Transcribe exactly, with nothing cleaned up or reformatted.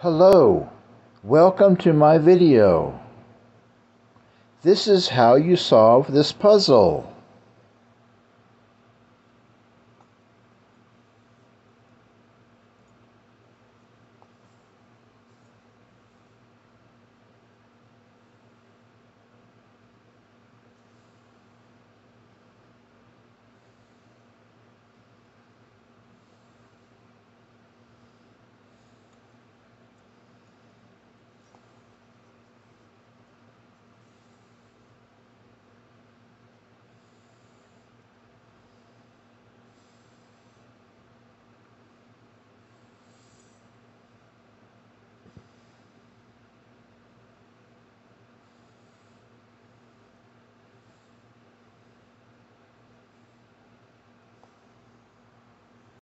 Hello, welcome to my video. This is how you solve this puzzle.